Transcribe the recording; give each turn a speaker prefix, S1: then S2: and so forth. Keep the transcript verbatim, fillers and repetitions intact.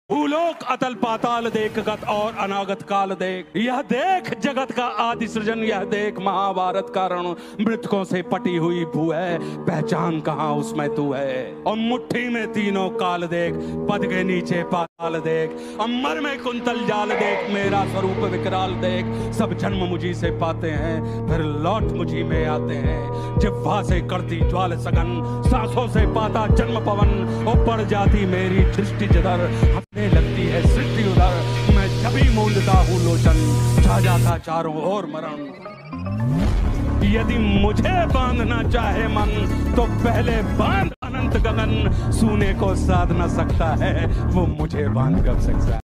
S1: भूलोक अतल पाताल देख गत और अनागत काल देख, यह देख जगत का आदि सृजन, यह देख महाभारत का रण, मृतकों से पटी हुई भू है, पहचान कहाँ उसमें तू है। और मुट्ठी में तीनों काल देख, पद के नीचे पाताल देख, अम्बर में कुंतल जाल देख, मेरा स्वरूप विकराल देख। सब जन्म मुझी से पाते हैं, फिर लौट मुझी में आते हैं। जिह्वा से करती ज्वाल सघन, सांसों से पाता जन्म पवन, और पड़ जाती मेरी दृष्टि जिधर, हंसने लगती है सृष्टि उधर। मैं जब ही मूंदता हूँ लोचन, छा जाता चारों ओर मरण। यदि मुझे बांधना चाहे मन, तो पहले बांध अनंत गगन। सूने को साध न सकता है, वो मुझे बांध कर सकता है।